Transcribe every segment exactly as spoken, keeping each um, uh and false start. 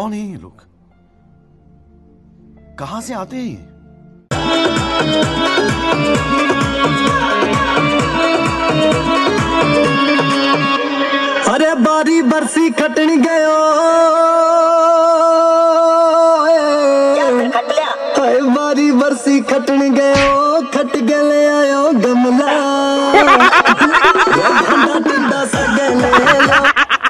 कौन है ये लोग? कहां से आते हैं ये? अरे बारी बरसी खटनी गयो, अरे बारी बरसी खटनी गयो, खट गले आयो गमला टिंडा सा गले।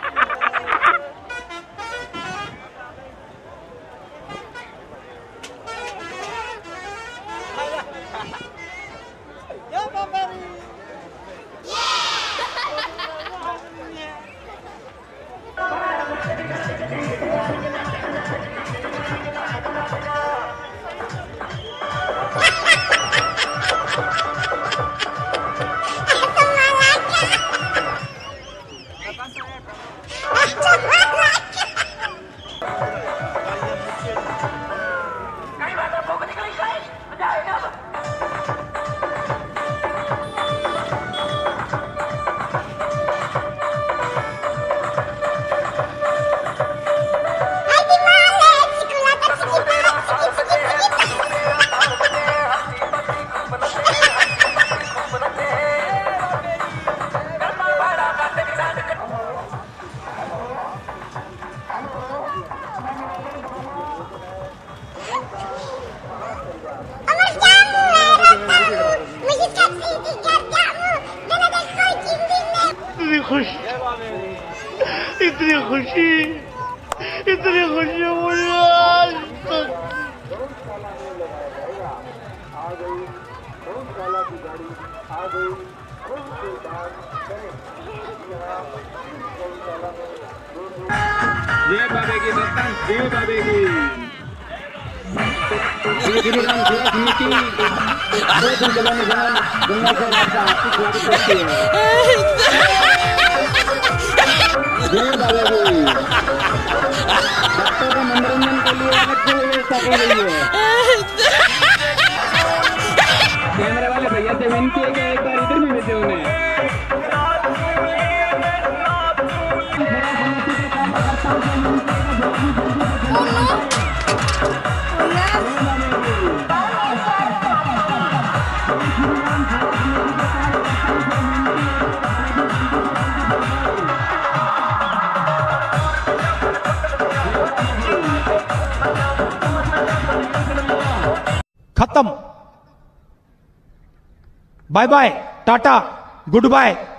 इतनी खुशी इतनी खुशी मुझे आज तक। जय बाबे की दत्तन, जय बाबे की गिरिराम सेवा समिति दो दिन चलाने जान गंगा से रास्ता आपकी स्वागत करती है। जय बाबा जी। भक्तों के मनोरंजन के लिए अलग से व्यवस्था की गई है। कैमरे वाले भैया से विनती है कि एक बार इधर भी भेजे उन्हें। खत्म। Bye bye, tata, good bye.